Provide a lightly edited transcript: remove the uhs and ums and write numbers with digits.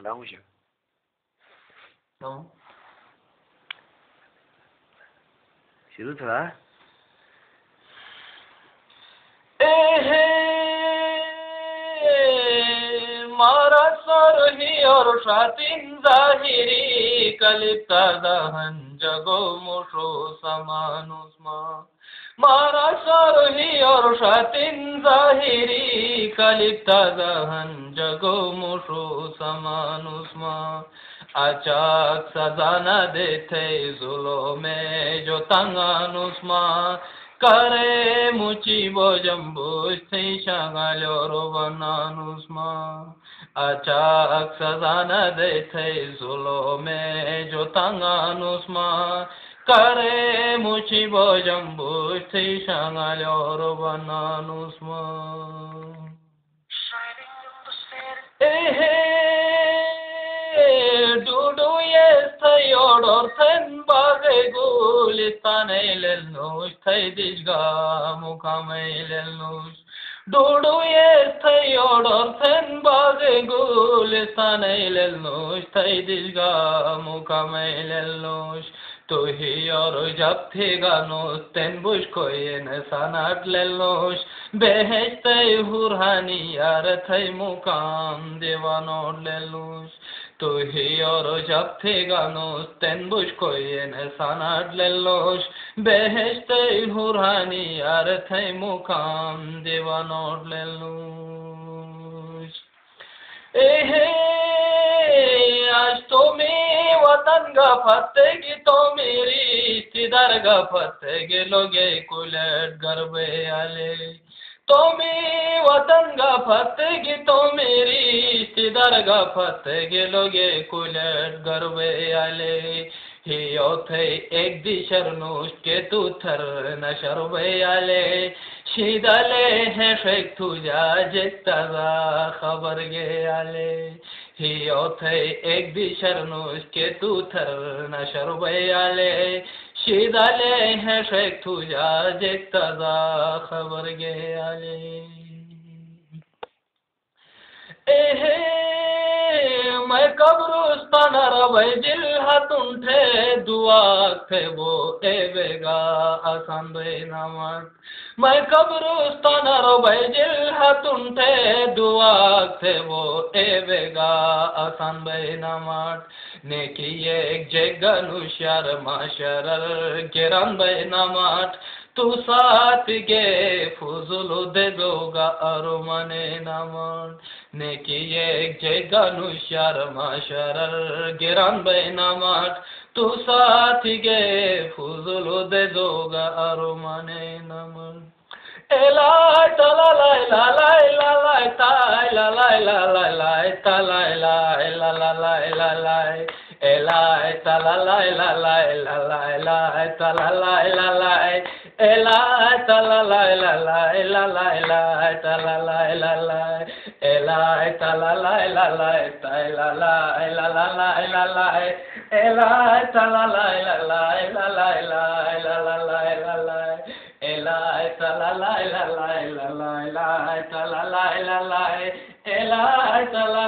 longe. Non. शुरू थोड़ा मारा सरही और शातिन जाहिरी कलिप्ता दहन जगो मुशो समानुस्मा मारा सरही और शातिन जाहिरी कलिप्ता दहन जगो मुशो समानुस्मा acak sazana dete zulome jo tanganusma kare muci bojambush te shagaloro bananusma acak sazana dete zulome jo tanganusma kare muci bojambush te shagaloro bananusma Dudu este yororten bage gulistanelelnush taydishga mukamelelnush Dudu este yororten bage gulistanelelnush taydishga mukamelelnush Tuhi yor japthiga nosten bush koyen sanat lelnush Beheste hurhani yar thay mukam devanod lelnush Tuhi yor japthiga nosten bush koyen sanat lelnush Beheste hurhani yar thay mukam devanod lelnush आज तो मैं वतन गफतेगी तो मेरी रिश्तेदार गफतेगे लोगे कुलट गरबे आले तो मैं वतन गफतेगी तो मेरी रिश्तेदार गफतेगे लोगे कुलट गरबे आले ही ओथे एक दिशर नुष्ट के तू थर नशरबे आले शीदाले हैं शेख तुझा जित्ता खबर गे आले ही ओथे एक दिशर नुष्ट के तू थर नशरबे आले शीदाले हैं शेख तुझा जित्ता खबर गे आले मैं कब्रुस्तान रवै जिल हतुंठे दुआ थे वो एवेगा आसान बेनामत मैं कब्रुस्तान रवै जिल हतुंठे दुआ थे वो एवेगा आसान बेनामत नेकी एक जगनुशार माशरर गिरन बेनामत तू साथ गे फुजुल दे दोगा अरुमने नामन नेकी एक जगनुशार माशरर गिरन बेनामत तू साथ गे फुजुल दे दोगा अरुमने नामन Elai talalai lalai lalai tai lalai lalai lai talai lai lalai lalai Elai talalai lalai lalai lai talalai lalai Elai talalai lalai lalai lai talalai lalai Elai talalai lalai tai lalai lalai lalai Elai talalai lalai lalai lai lalai lalai Elai talalai lalai lalai lai talalai lalai Elai talalai